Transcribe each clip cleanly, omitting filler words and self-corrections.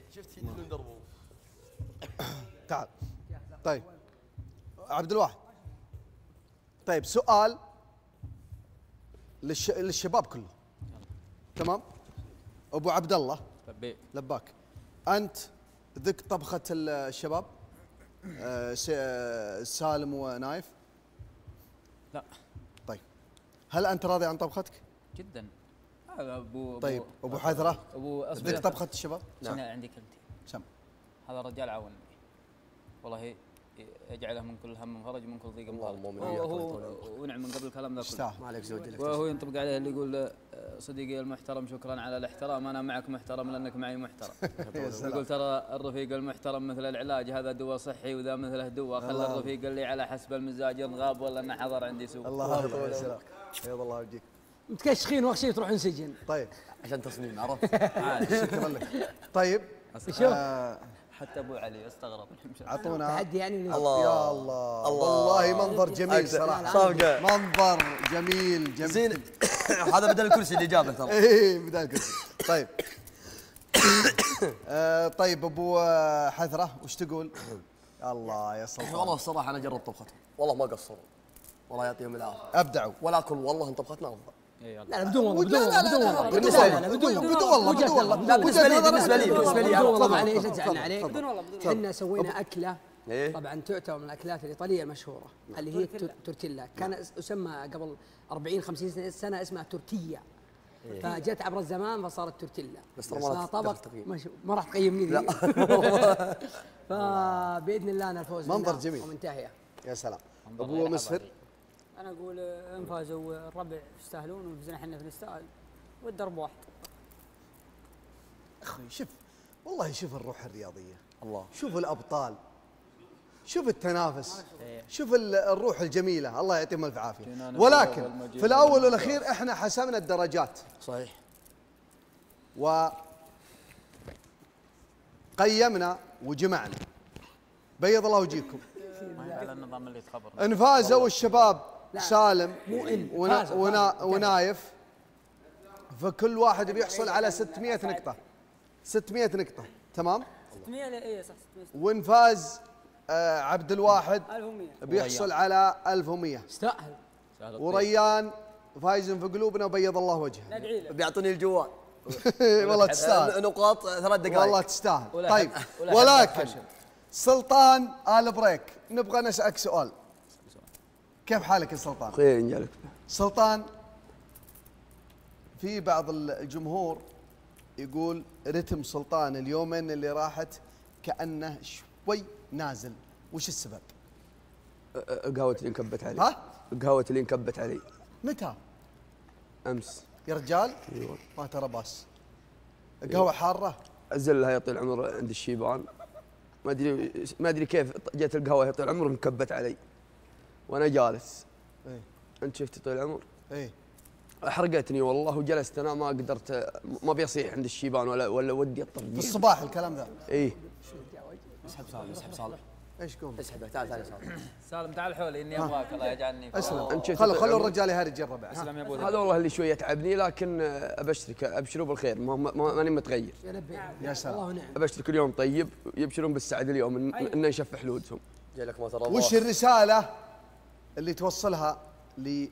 شفت اللي ندربه. تعال. طيب عبد الواحد، طيب سؤال للشباب كله، تمام؟ ابو عبد الله لباك، انت ذق طبخه الشباب سالم ونايف؟ لا. طيب هل انت راضي عن طبختك؟ جدا. هذا طيب ابو حذره، ذق طبخه الشباب؟ نعم. عندي كلمتين. سم. هذا الرجال عاونني والله، يجعله من كل هم فرج ومن كل ضيق مخرج. ونعم من قبل الكلام ذا كله. ما عليك زوج. وهو ينطبق عليه اللي يقول صديقي المحترم شكرا على الاحترام، انا معك محترم لانك معي محترم. يقول ترى الرفيق المحترم مثل العلاج، هذا دواء صحي وذا مثله دواء، خلى الرفيق اللي على حسب المزاج غاب ولا انه حضر عندي سوء. الله يسلمك. بيض الله وجهك. متكشخين واخشين تروحون سجن. طيب عشان تصميم عرفت. شكرا لك. طيب شوف حتى ابو علي استغرب. اعطونا تحدي يعني. الله يا الله والله منظر جميل صراحه، صفقه منظر جميل زين. هذا بدل الكرسي اللي جابه ترى. ايه بدل الكرسي. طيب طيب ابو حذره وش تقول؟ الله يا سلطان. والله الصراحه انا جربت طبختهم والله ما قصروا، والله يعطيهم العافيه. ابدعوا. ولكن والله ان طبختنا افضل. لا بدون والله، بدون والله، بالنسبه لي بدون والله، لا بالنسبه لي والله معليش زعلنا عليك. بدون والله. احنا سوينا اكله طبعا تعتبر من الاكلات الايطاليه المشهوره اللي هي تورتيلا، كان يسمى قبل 40 50 سنه اسمها تورتيا، فجت عبر الزمان فصارت تورتيلا. بس ترى طبق ما راح تقيمني لا. فباذن الله انا الفوز منظر جميل ومنتهيه. يا سلام. ابو مسفر، انا اقول ان فازوا الربع يستاهلون وفزنا احنا نستاهل والدرب واحد. اخوي شوف والله، شوف الروح الرياضيه، الله، شوف الابطال، شوف التنافس، شوف الروح الجميله، الله يعطيهم الف عافيه. ولكن في الاول والاخير احنا حسمنا الدرجات صحيح، وقيمنا وجمعنا. بيض الله وجهكم. على النظام اللي تخبر ان فازوا الشباب سالم ونايف، فكل واحد بيحصل على 600 نقطه. 600 نقطه تمام؟ 600 اي صح 600. وان فاز عبد الواحد 1100 بيحصل على 1100. استاهل. وريان فايز في قلوبنا وبيض الله وجهه. ندعي له. بيعطوني الجوال. والله تستاهل. نقاط 3 دقائق. والله تستاهل. طيب ولكن سلطان آل بريك، نبغى نسألك سؤال. كيف حالك يا سلطان؟ خير ان جالك. سلطان، في بعض الجمهور يقول رتم سلطان اليومين اللي راحت كأنه شوي نازل، وش السبب؟ القهوة اللي انكبت علي. ها؟ القهوة اللي انكبت علي. متى؟ امس. يا رجال؟ ايوه. ما ترى باس. القهوة حارة؟ ازلها يا طويل العمر عند الشيبان. ما ادري كيف جت القهوة يا طويل العمر انكبت علي. وانا جالس. ايه. انت شفت طويل العمر؟ ايه. احرقتني والله وجلست انا ما قدرت، ما بيصيح عند الشيبان ولا ودي الطريق. في الصباح الكلام ذا؟ ايه. اسحب صالح، اسحب صالح. ايش قوم؟ اسحبه، تعال صالح. سالم تعال حولي اني ابغاك، الله يجعلني. اسلم. خلوا الرجال يهرج يجرب. اسلم يا ابو هذا والله اللي شويه تعبني، لكن ابشرك ابشروا بالخير، ماني متغير. يا سلام. الله ونعم. ابشرك اليوم طيب، يبشرون بالسعد اليوم انه نشف حلودهم. جاي ما ترى. وش الرسالة اللي توصلها ل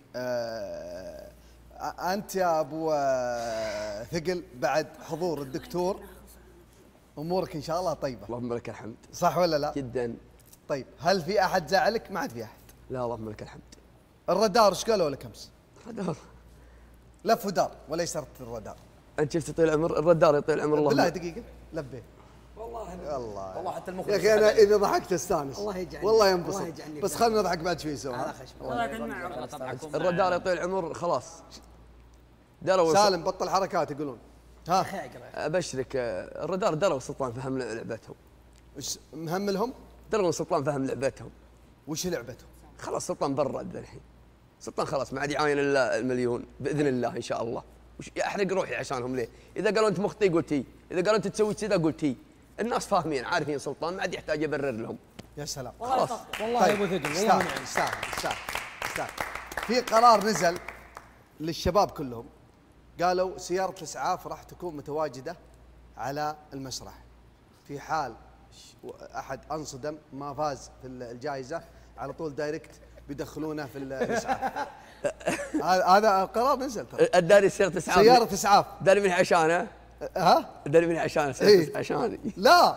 أنت يا أبو ثقل بعد حضور الدكتور؟ أمورك إن شاء الله طيبة. اللهم لك الحمد. صح ولا لا؟ جدا. طيب هل في أحد زعلك؟ ما عاد في أحد. لا اللهم لك الحمد. الرادار إيش قالوا لك أمس؟ الرادار لف ودار وليس الرادار. أنت شفت طويل العمر الرادار يا طويل العمر؟ بالله دقيقة لبيه. والله حتى المخرج يا أخي أنا إذا ضحكت أستانس. الله يجعلني. والله ينبسط. بس خلينا نضحك بعد شوي سوا. الرادار يا طويل العمر خلاص. سالم بطل حركات يقولون. ها ابشرك الرادار دروا سلطان فهم لعبتهم. وش مهملهم؟ دروا سلطان فهم لعبتهم. وش لعبتهم؟ خلاص سلطان برد الحين. سلطان خلاص ما عاد يعاين الا المليون باذن الله ان شاء الله. وش احرق روحي عشانهم ليه؟ اذا قالوا انت مخطئ قلت هي، اذا قالوا انت تسوي كذا قلت هي. الناس فاهمين عارفين سلطان، ما عاد يحتاج يبرر لهم. يا سلام. خلاص والله يا ابو ثقل والله استاهل. في قرار نزل للشباب كلهم، قالوا سيارة الإسعاف راح تكون متواجدة على المسرح في حال احد انصدم ما فاز في الجائزه على طول دايركت بيدخلونه في الاسعاف. هذا قرار نزل ترى. الداري سيارة اسعاف. سيارة اسعاف. داري من عشانه. ها؟ داري من عشانه. إيه؟ عشاني. لا.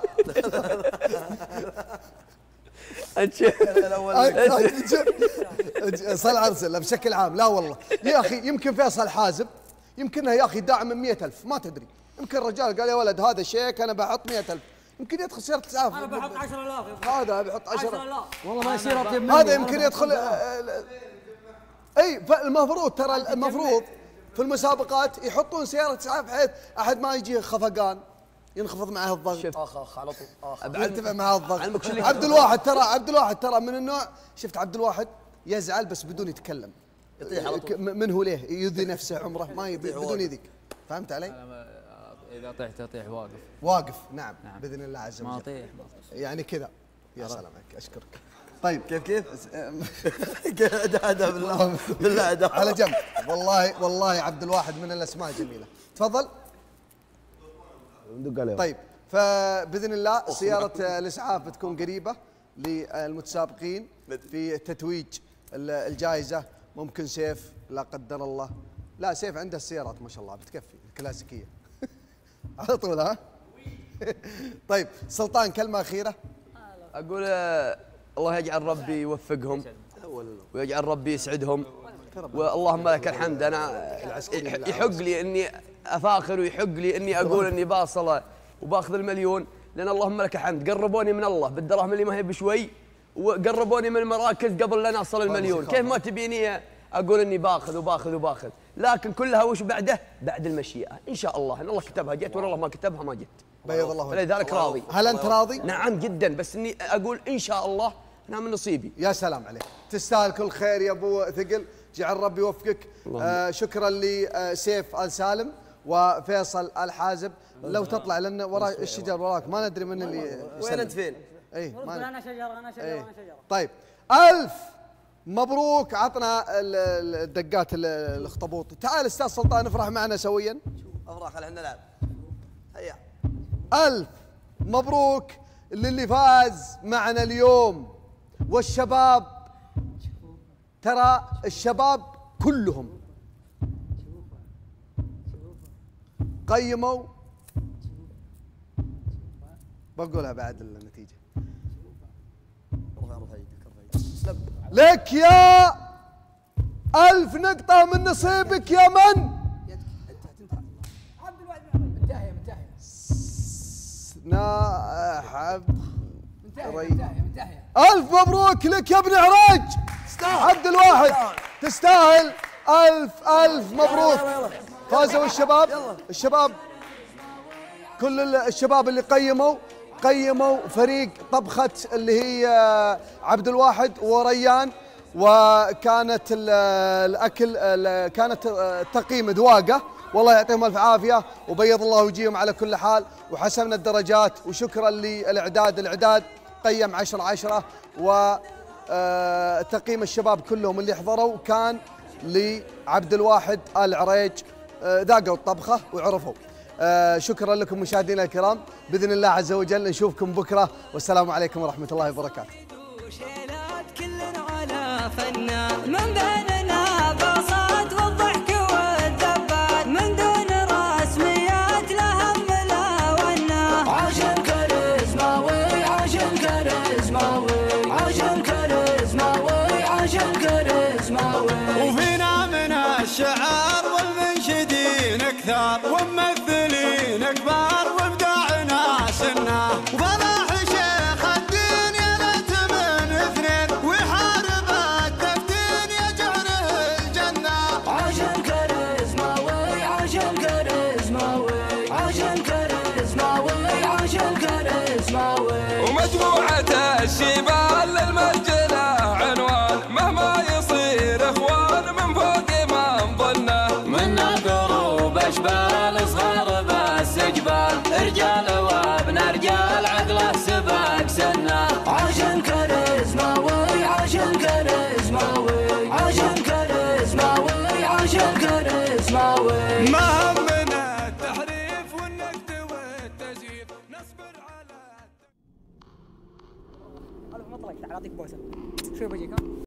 صل عرسل بشكل عام. لا والله يا اخي يمكن فيصل حازم يمكنها يا اخي داعم من 100,000 ما تدري. يمكن الرجال قال يا ولد هذا شيك انا بحط 100,000 يمكن يدخل سيارة اسعاف. انا بحط 10,000 هذا بيحط 10,000 والله ما يصير اطيب هذا يمكن يدخل. اي فالمفروض ترى المفروض في المسابقات يحطون سيارة اسعاف بحيث احد ما يجي خفقان ينخفض معه الضغط. اخ على طول يرتفع معه الضغط. عبد الواحد ترى من النوع شفت عبد الواحد يزعل بس بدون يتكلم. يطيح على طول. من هو ليه يؤذي نفسه عمره ما يبي بدون يذيك. فهمت علي؟ اذا طحت اطيح واقف. واقف نعم باذن الله عز وجل. ما اطيح يعني كذا. يا سلام عليك اشكرك. طيب كيف هذا بالله على جنب. والله عبد الواحد من الاسماء الجميله. تفضل. طيب فباذن الله سياره الاسعاف بتكون قريبه للمتسابقين في تتويج الجائزه. ممكن سيف لا قدر الله. لا سيف عنده السيارات ما شاء الله بتكفي الكلاسيكيه. على طول ها. طيب سلطان كلمه اخيره. اقول الله يجعل ربي يوفقهم ويجعل ربي يسعدهم واللهم لك الحمد. انا يحق لي اني افاخر ويحق لي اني اقول اني باصله وباخذ المليون لان اللهم لك الحمد قربوني من الله بالدراهم اللي ما هي بشوي وقربوني من المراكز قبل لا نوصل المليون. كيف ما تبيني اقول اني باخذ لكن كلها وش بعده؟ بعد المشيئه ان شاء الله ان الله كتبها جت والله ما كتبها ما جت. بيض الله وجهك. فلذلك راضي. هل انت راضي؟ نعم جدا بس اني اقول ان شاء الله انا من نصيبي. يا سلام عليك تستاهل كل خير يا ابو ثقل. جعل ربي يوفقك. شكرا لسيف آل سالم وفيصل الحازب. لو تطلع لان وراك الشجر وراك ما ندري من اللي وين انت فين؟ اي انا شجره. طيب 1000 مبروك. عطنا الدقات الاخطبوط. تعال استاذ سلطان افرح معنا سويا. افرح خلينا نلعب. هيا 1000 مبروك للي فاز معنا اليوم. والشباب ترى الشباب كلهم قيموا. بقولها بعد النتيجة. لك يا 1000 نقطة من نصيبك يا من؟ منتهية منتهية. 1000 مبروك لك يا ابن عراج. عبد الواحد تستاهل. 1000 مبروك. فازوا الشباب كل الشباب اللي قيموا فريق طبخة اللي هي عبد الواحد وريان. وكانت الأكل كانت التقييم ذواقة. والله يعطيهم الف عافيه وبيض الله وجيهم على كل حال. وحسمنا الدرجات وشكرا للاعداد قيم 10/10 وتقييم الشباب كلهم اللي حضروا كان لعبد الواحد آل عريج. ذاقوا الطبخه وعرفوا. شكرا لكم مشاهدينا الكرام. باذن الله عز وجل نشوفكم بكره والسلام عليكم ورحمه الله وبركاته. من بيننا بساط والضحك والذبات من دون رسميات لا هم لا ونا. عاشق كاريزماوي عاشق كاريزماوي عاشق كاريزماوي عاشق كاريزماوي. وفينا من الشعر والمنشدين كثار وممثلين كبار وابداعنا سنا. وفلاح شيخ الدين يا ليت من اثنين ويحارب التفتين يجعله الجنة. عاشق كاريزماوي عاشق كاريزماوي عاشق كاريزماوي عاشق كاريزماوي. ومجموعة الشبال للمرجلة عنوان مهما يصير اخوان من فوق ما نظنه. منا دروب اشبال صغار بس جبال رجال وابن رجال عقله سباق سنه. عاشق كاريزماوي عاشق كاريزماوي عاشق كاريزماوي عاشق كاريزماوي. ما همنا التحريف والنقد والتزييف نصبر على طلق تعال اعطيك بوسه شوف بجيك ها